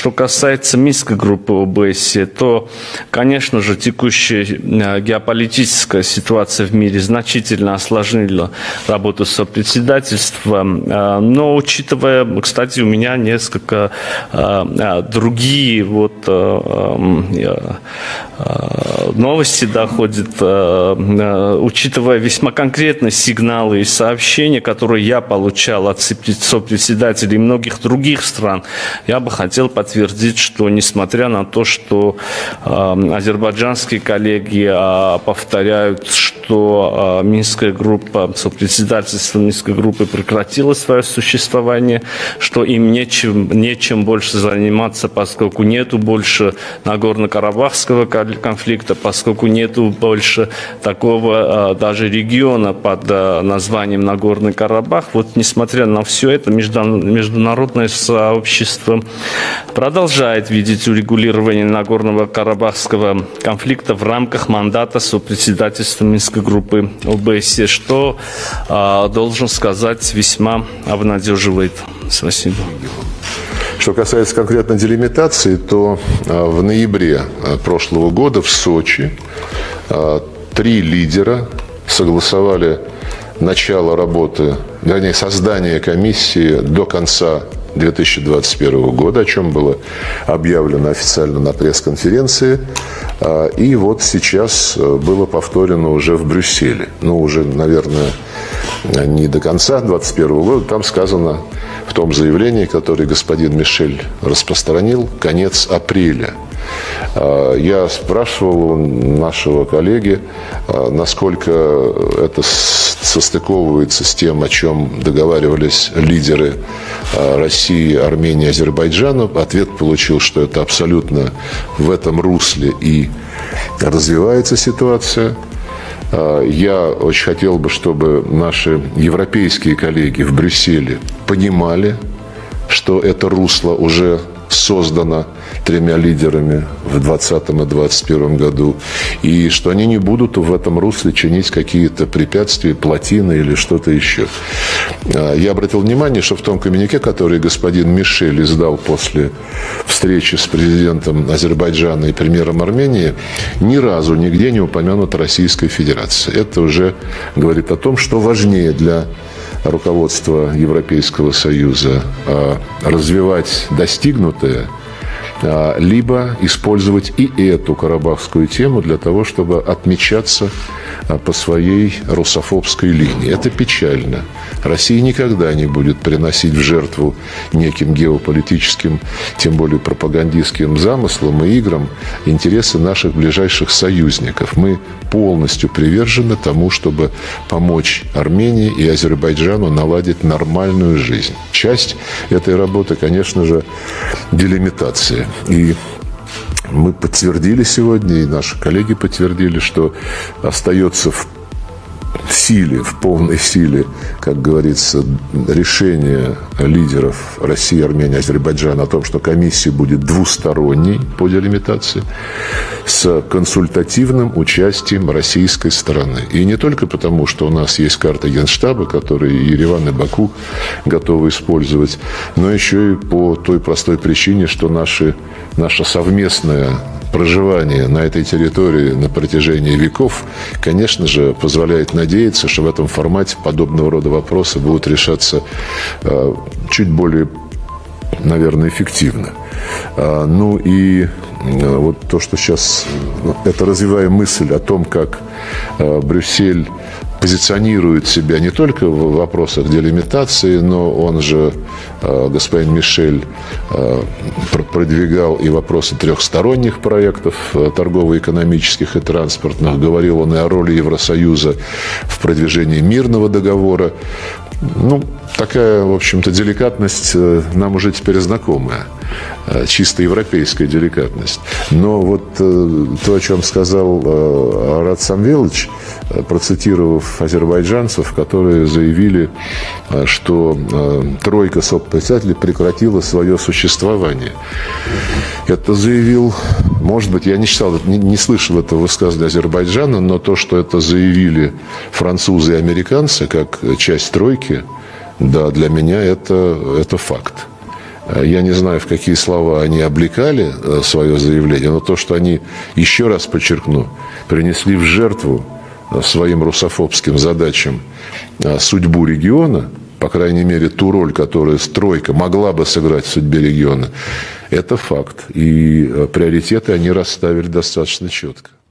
Что касается Минской группы ОБСЕ, то, конечно же, текущая геополитическая ситуация в мире значительно осложнила работу сопредседательства. Но, учитывая, кстати, у меня несколько другие новости доходят, учитывая весьма конкретные сигналы и сообщения, которые я получал от сопредседателей многих других стран, я бы хотел подтвердить, что несмотря на то, что азербайджанские коллеги повторяют, что Минская группа, сопредседательство Минской группы прекратило свое существование, что им нечем больше заниматься, поскольку нету больше Нагорно-Карабахского конфликта, поскольку нету больше такого даже региона под названием Нагорный Карабах. Вот несмотря на все это, международное сообщество продолжает видеть урегулирование Нагорного Карабахского конфликта в рамках мандата сопредседательства Минской группы ОБСЕ, что, должен сказать, весьма обнадеживает. Спасибо. Что касается конкретно делимитации, то в ноябре прошлого года в Сочи 3 лидера согласовали начало работы, вернее, создание комиссии до конца 2021 года, о чем было объявлено официально на пресс-конференции. И вот сейчас было повторено уже в Брюсселе. Ну, уже, наверное, не до конца 2021 года. Там сказано в том заявлении, которое господин Мишель распространил, конец апреля. Я спрашивал у нашего коллеги, насколько это состыковывается с тем, о чем договаривались лидеры России, Армении, Азербайджана. Ответ получил, что это абсолютно в этом русле и развивается ситуация. Я очень хотел бы, чтобы наши европейские коллеги в Брюсселе понимали, что это русло уже создано 3 лидерами в 2020 и 2021 году, и что они не будут в этом русле чинить какие-то препятствия, плотины или что-то еще. Я обратил внимание, что в том коммюнике, который господин Мишель издал после встречи с президентом Азербайджана и премьером Армении, ни разу нигде не упомянута Российская Федерация. Это уже говорит о том, что важнее для руководства Европейского Союза развивать достигнутое, либо использовать и эту карабахскую тему для того, чтобы отмечаться по своей русофобской линии. Это печально. Россия никогда не будет приносить в жертву неким геополитическим, тем более пропагандистским замыслам и играм интересы наших ближайших союзников. Мы полностью привержены тому, чтобы помочь Армении и Азербайджану наладить нормальную жизнь. Часть этой работы, конечно же, делимитация. И мы подтвердили сегодня, и наши коллеги подтвердили, что остается в силе, в полной силе, как говорится, решение лидеров России, Армении, Азербайджана о том, что комиссия будет двусторонней по делимитации с консультативным участием российской стороны. И не только потому, что у нас есть карта Генштаба, которую Ереван и Баку готовы использовать, но еще и по той простой причине, что наше совместное проживание на этой территории на протяжении веков, конечно же, позволяет надеяться, что в этом формате подобного рода вопросы будут решаться чуть более, наверное, эффективно. Ну и вот то, что сейчас, это развивая мысль о том, как Брюссель позиционирует себя не только в вопросах делимитации, но он же, господин Мишель, продвигал и вопросы трехсторонних проектов, торгово-экономических и транспортных. Говорил он и о роли Евросоюза в продвижении мирного договора. Ну, такая, в общем-то, деликатность нам уже теперь знакомая. Чисто европейская деликатность. Но вот то, о чем сказал Арат Самвелович, процитировав азербайджанцев, которые заявили, что тройка сопредседателей прекратила свое существование. Это заявил, может быть, я не слышал этого высказывания Азербайджана, но то, что это заявили французы и американцы, как часть тройки, да, для меня это факт. Я не знаю, в какие слова они облекали свое заявление, но то, что они, еще раз подчеркну, принесли в жертву своим русофобским задачам судьбу региона, по крайней мере, ту роль, которую стройка могла бы сыграть в судьбе региона, это факт. И приоритеты они расставили достаточно четко.